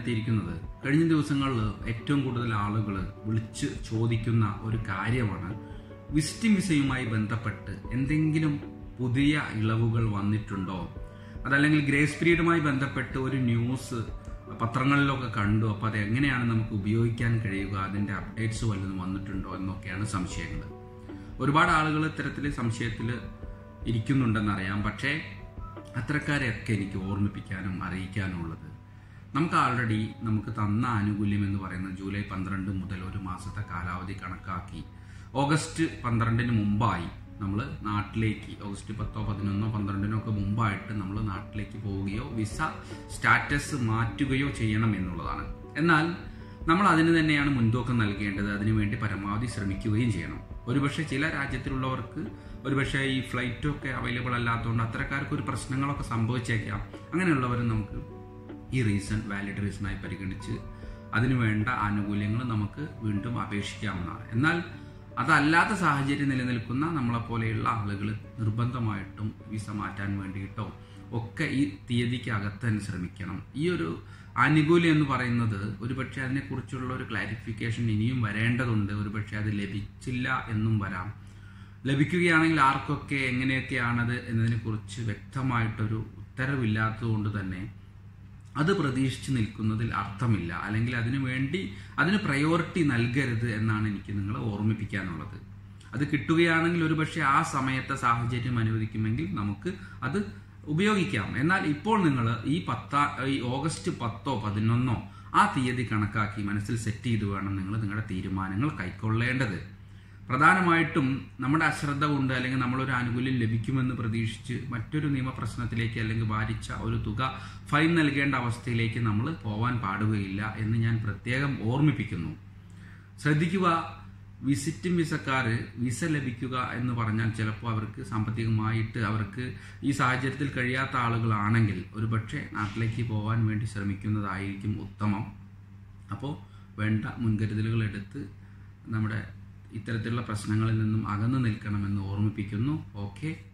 എത്തിയിരിക്കുന്നത്. കഴിഞ്ഞ ദിവസങ്ങളിൽ ഏറ്റവും കൂടുതൽ ആളുകൾ വിളിച്ച് ചോദിക്കുന്ന ഒരു കാര്യമാണ്, വിസിറ്റിംഗ് വിസയുമായി ബന്ധപ്പെട്ട് എന്തെങ്കിലും പുതിയ ഇളവുകൾ വന്നിട്ടുണ്ടോ, അതല്ലെങ്കിൽ ഗ്രേസ് പീരീഡുമായി ബന്ധപ്പെട്ട് ഒരു ന്യൂസ് പത്രങ്ങളിലൊക്കെ കണ്ടു, അപ്പോൾ അത് എങ്ങനെയാണ് നമുക്ക് ഉപയോഗിക്കാൻ കഴിയുക, അതിൻ്റെ അപ്ഡേറ്റ്സ് വല്ലതും വന്നിട്ടുണ്ടോ എന്നൊക്കെയാണ് സംശയങ്ങൾ. ഒരുപാട് ആളുകൾ ഇത്തരത്തിൽ സംശയത്തിൽ ഇരിക്കുന്നുണ്ടെന്നറിയാം. പക്ഷേ അത്തരക്കാരെയൊക്കെ എനിക്ക് ഓർമ്മിപ്പിക്കാനും അറിയിക്കാനും ഉള്ളത്, നമുക്ക് ആൾറെഡി നമുക്ക് തന്ന ആനുകൂല്യം എന്ന് പറയുന്നത് ജൂലൈ 12 മുതൽ ഒരു മാസത്തെ കാലാവധി കണക്കാക്കി ഓഗസ്റ്റ് 12 മുമ്പായി നമ്മൾ നാട്ടിലേക്ക്, ഓഗസ്റ്റ് 10, 11, 12 ഒക്കെ മുമ്പായിട്ട് നമ്മൾ നാട്ടിലേക്ക് പോവുകയോ വിസ സ്റ്റാറ്റസ് മാറ്റുകയോ ചെയ്യണം എന്നുള്ളതാണ്. എന്നാൽ നമ്മൾ അതിന് തന്നെയാണ് മുൻതൂക്കം നൽകേണ്ടത്. അതിനുവേണ്ടി പരമാവധി ശ്രമിക്കുകയും ചെയ്യണം. ഒരുപക്ഷെ ചില രാജ്യത്തിലുള്ളവർക്ക് ഒരുപക്ഷെ ഈ ഫ്ലൈറ്റൊക്കെ അവൈലബിൾ അല്ലാത്തതുകൊണ്ട് അത്തരക്കാർക്ക് ഒരു പ്രശ്നങ്ങളൊക്കെ സംഭവിച്ചേക്കാം. അങ്ങനെയുള്ളവരും നമുക്ക് ഈ റീസൺ വാലിഡ് റീസണായി പരിഗണിച്ച് അതിനുവേണ്ട ആനുകൂല്യങ്ങൾ നമുക്ക് വീണ്ടും അപേക്ഷിക്കാവുന്നതാണ്. എന്നാൽ അതല്ലാത്ത സാഹചര്യം നിലനിൽക്കുന്ന നമ്മളെപ്പോലെയുള്ള ആളുകൾ നിർബന്ധമായിട്ടും വിസ മാറ്റാൻ വേണ്ടിയിട്ടോ ഒക്കെ ഈ തീയതിക്കകത്ത് തന്നെ ശ്രമിക്കണം. ഈ ഒരു ആനുകൂല്യം എന്ന് പറയുന്നത് ഒരുപക്ഷെ അതിനെക്കുറിച്ചുള്ള ഒരു ക്ലാരിഫിക്കേഷൻ ഇനിയും വരേണ്ടതുണ്ട്. ഒരുപക്ഷെ അത് ലഭിച്ചില്ല എന്നും വരാം. ലഭിക്കുകയാണെങ്കിൽ ആർക്കൊക്കെ എങ്ങനെയൊക്കെയാണത് എന്നതിനെക്കുറിച്ച് വ്യക്തമായിട്ടൊരു ഉത്തരവില്ലാത്തതുകൊണ്ട് തന്നെ അത് പ്രതീക്ഷിച്ച് നിൽക്കുന്നതിൽ അർത്ഥമില്ല. അല്ലെങ്കിൽ അതിന് പ്രയോറിറ്റി നൽകരുത് എന്നാണ് എനിക്ക് നിങ്ങളെ ഓർമ്മിപ്പിക്കാനുള്ളത്. അത് കിട്ടുകയാണെങ്കിൽ ഒരുപക്ഷെ ആ സമയത്തെ സാഹചര്യം അനുവദിക്കുമെങ്കിൽ നമുക്ക് അത് ഉപയോഗിക്കാം. എന്നാൽ ഇപ്പോൾ നിങ്ങൾ ഈ ഓഗസ്റ്റ് 10, 11 ആ തീയതി കണക്കാക്കി മനസ്സിൽ സെറ്റ് ചെയ്ത് വേണം നിങ്ങൾ നിങ്ങളുടെ തീരുമാനങ്ങൾ കൈക്കൊള്ളേണ്ടത്. പ്രധാനമായിട്ടും നമ്മുടെ അശ്രദ്ധ കൊണ്ട് അല്ലെങ്കിൽ നമ്മളൊരു ആനുകൂല്യം ലഭിക്കുമെന്ന് പ്രതീക്ഷിച്ച് മറ്റൊരു നിയമപ്രശ്നത്തിലേക്ക് അല്ലെങ്കിൽ ഭാരിച്ച ഒരു തുക ഫൈൻ നൽകേണ്ട അവസ്ഥയിലേക്ക് നമ്മൾ പോവാൻ പാടുകയില്ല എന്ന് ഞാൻ പ്രത്യേകം ഓർമ്മിപ്പിക്കുന്നു. ശ്രദ്ധിക്കുക, വിസിറ്റിംഗ് വിസക്കാർ വിസ ലഭിക്കുക എന്ന് പറഞ്ഞാൽ ചിലപ്പോൾ അവർക്ക് സാമ്പത്തികമായിട്ട് അവർക്ക് ഈ സാഹചര്യത്തിൽ കഴിയാത്ത ആളുകളാണെങ്കിൽ ഒരുപക്ഷെ നാട്ടിലേക്ക് പോകാൻ വേണ്ടി ശ്രമിക്കുന്നതായിരിക്കും ഉത്തമം. അപ്പോൾ വേണ്ട മുൻകരുതലുകൾ എടുത്ത് നമ്മുടെ ഇത്തരത്തിലുള്ള പ്രശ്നങ്ങളിൽ നിന്നും അകന്നു നിൽക്കണമെന്ന് ഓർമ്മിപ്പിക്കുന്നു. ഓക്കെ.